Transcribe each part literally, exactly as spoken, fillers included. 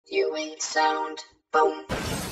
Viewing sound. Boom.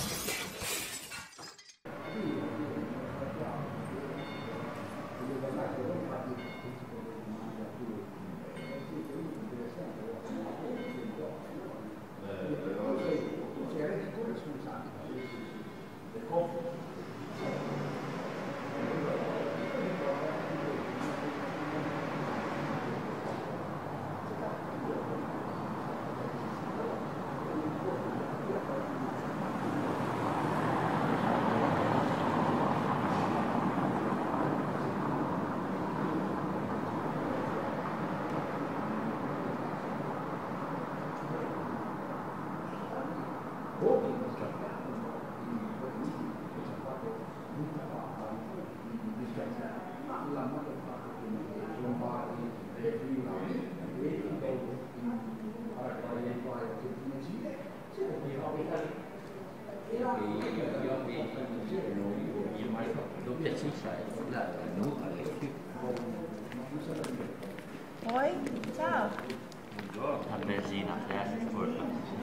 Oi, ciao. La benzina, adesso forse.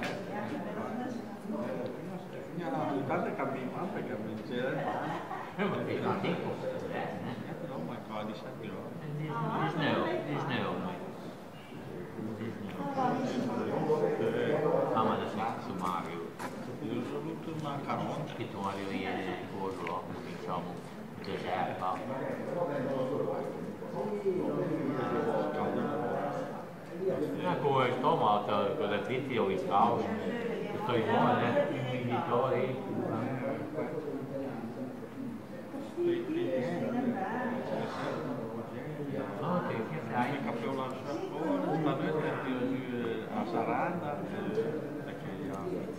Guarda che camminate che vincere. Eh, ma che fa tempo? No, ma qua di sette ore. Di sneeuw, di sneeuw. Ah, ma dat is niet zo Mario. Io sono tutto una carota. Che tu Mario viene tipo lo diciamo, deserta. Ja, come sto, ma con le tizi ho visto caos. Sto in mare, i genitori. Ah, che che sai? Ik heb heel lang voor, maar nu heb je nu als Aranda. Dat je ja,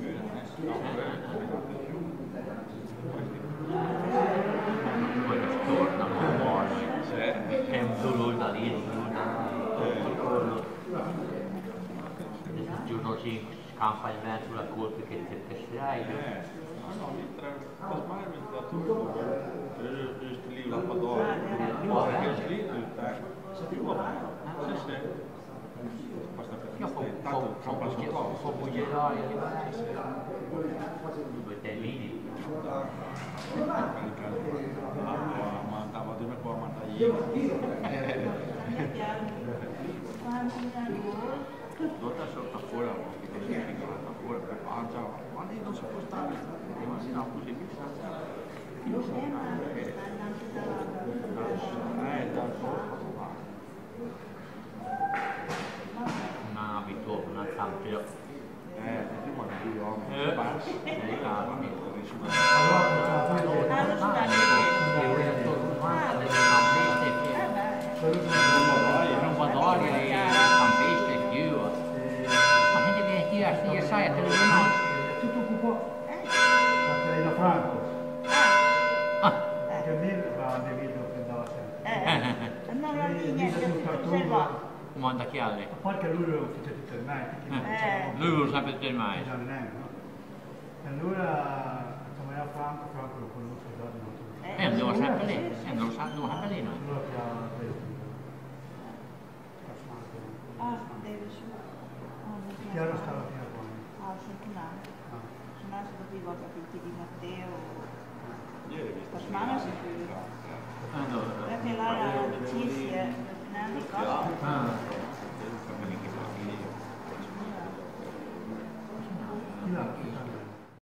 Poi torna un po', è un dolore da lì, un dolore da lì. Il giorno ci scampa il vento sulla colpa che ti pescerai. No, niet trouwens. Volgens mij hebben ze dat ook. Dus de lieve Lapador. Morgen is lief, dus daar zit hij wel bij. Ze zegt. Was dat Ja, het? voor boeierij. Due tellini. Ma andava di me qua a mandagliare. Dotta sotto fuori, che si è chiamata fuori per mangiare. Ma lì non si può stare, ma si no, così mi sta io sono anche eh, da Una abito, una campio. eh, prima di uomini, basta, e la Non vado e campista e più. Ma che deve dire, io sai, te lo dico. Tutto un po'. Sarei da Franco. Ah, Che lì va devido che andava sempre. eh, non la Lì linea sul che cartone. osserva. Comanda chiave. A parte che lui lo tutte tutte ormai, Eh. Lui lo sapete del mai. già non è, no? E allora chiamai a Franco, Franco lo conosco già di molto. Eh, andiamo sempre lì. Eh, non lo sa, andiamo sempre lì noi. Allora che ha preso. Ah, deve su. Ah, non Che anno stava fino a qua? Ah, sono un anno. Ah. Sono anno stato vivo a capiti di Matteo. ieri ho visto La settimana si chiude. Allora. Perché là la amicizia, ne hanno cosa? Ah. Chi l'ha?